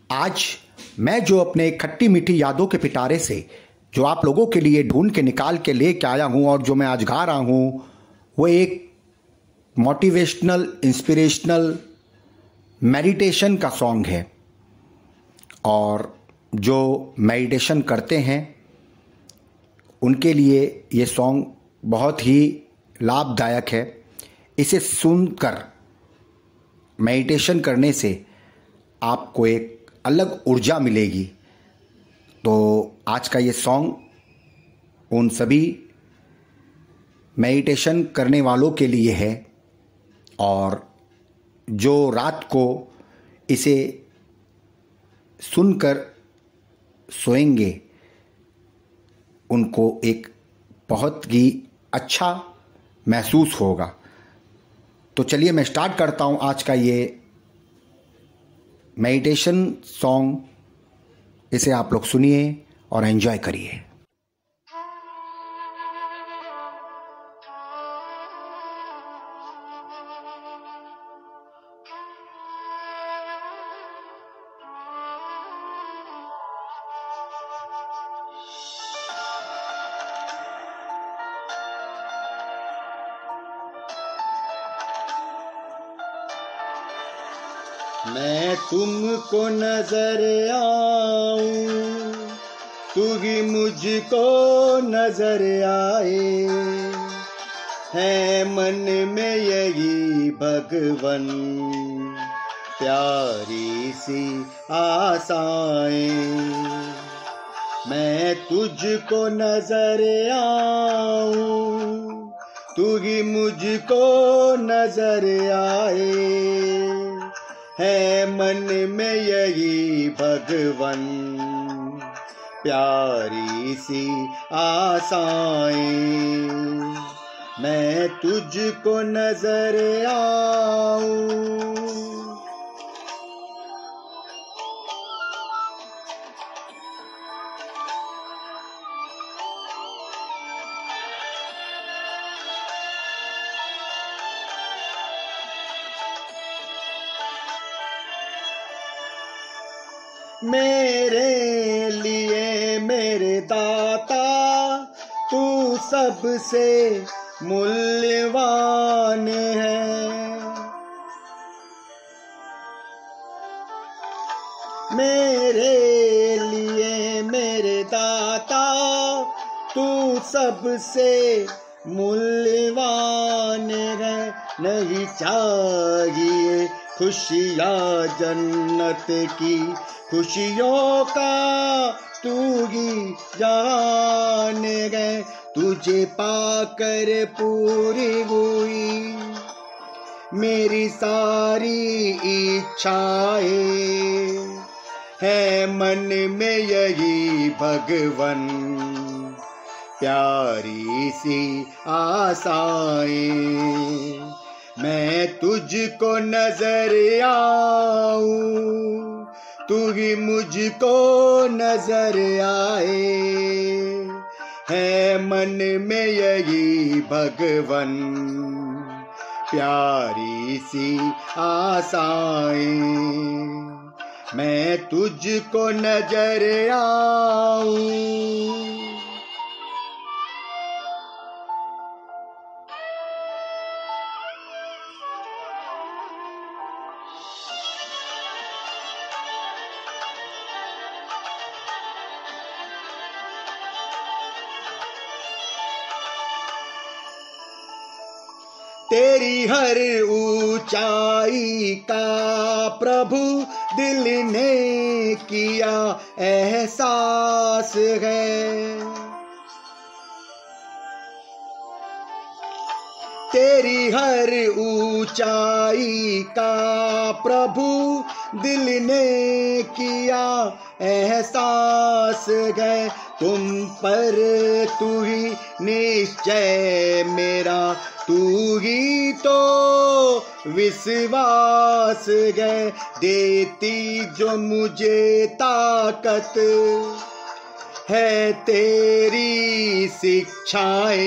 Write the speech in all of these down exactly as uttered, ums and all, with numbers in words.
आज मैं जो अपने खट्टी मीठी यादों के पिटारे से जो आप लोगों के लिए ढूंढ के निकाल के लेके आया हूँ और जो मैं आज गा रहा हूँ वो एक मोटिवेशनल इंस्पिरेशनल मेडिटेशन का सॉन्ग है। और जो मेडिटेशन करते हैं उनके लिए ये सॉन्ग बहुत ही लाभदायक है। इसे सुनकर मेडिटेशन करने से आपको एक अलग ऊर्जा मिलेगी। तो आज का ये सॉन्ग उन सभी मेडिटेशन करने वालों के लिए है और जो रात को इसे सुनकर सोएंगे उनको एक बहुत ही अच्छा महसूस होगा। तो चलिए मैं स्टार्ट करता हूँ आज का ये मेडिटेशन सॉन्ग। इसे आप लोग सुनिए और एंजॉय करिए। मैं तुमको नजर आऊं, तू ही मुझको नजर आए, है मन में यही भगवन प्यारी सी आशाएं। मैं तुझको नजर आऊं, तू ही मुझको नजर आए, है मन में यही भगवन प्यारी सी आशाएं। मैं तुझको नजर आऊं। मेरे लिए मेरे दाता तू सबसे मूल्यवान है। मेरे लिए मेरे दाता तू सबसे मूल्यवान है। नहीं चाहिए खुशियाँ जन्नत की, खुशियों का तू ही जान गए। तुझे पाकर पूरी हुई मेरी सारी इच्छाएं, है मन में यही भगवन प्यारी सी आशाएं। मैं तुझको नजर आऊं, तू ही मुझको नजर आए, है मन में यही भगवन प्यारी सी आशाएं। मैं तुझको नजर आऊं। तेरी हर ऊंचाई का प्रभु दिल ने किया एहसास है। तेरी हर ऊंचाई का प्रभु दिल ने किया एहसास है। तुम पर तू ही निश्चय मेरा, तू ही तो विश्वास है। देती जो मुझे ताकत है तेरी शिक्षाएं,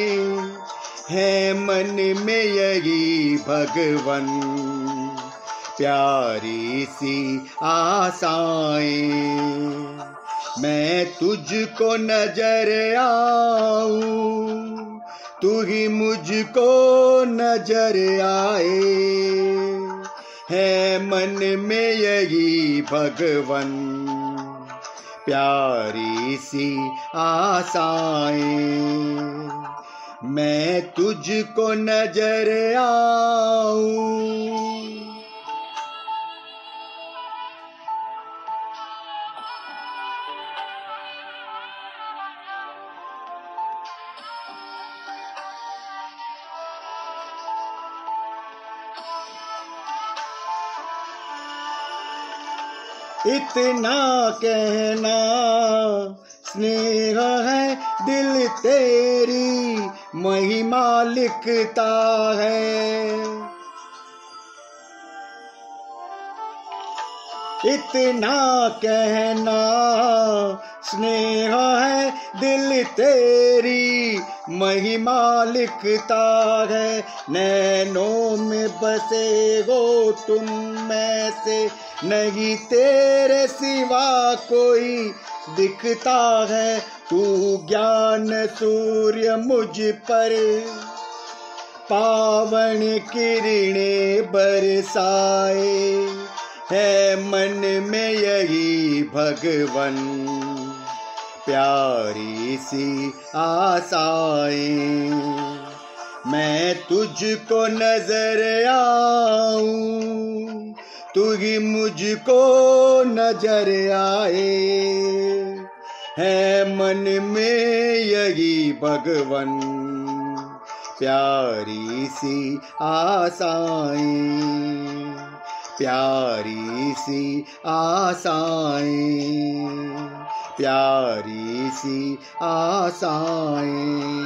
है मन में यही भगवन प्यारी सी आशाएं। मैं तुझको नजर आऊं, तू ही मुझको नजर आए, है मन में यही भगवन प्यारी सी आशाएं। मैं तुझको नजर आऊं। इतना कहना स्नेह है दिल तेरी महिमा लिखता है। इतना कहना स्नेह है दिल तेरी महिमा लिखता है। नैनों में बसे हो तुम में से नहीं तेरे सिवा कोई दिखता है। तू ज्ञान सूर्य मुझ पर पावन किरणें बरसाए, है मन में यही भगवन प्यारी सी आशाएं। मैं तुझको नजर आऊं, तू ही मुझको नजर आए, है मन में यही भगवन प्यारी सी आशाएं। प्यारी सी आशाएं, प्यारी सी आशाएं।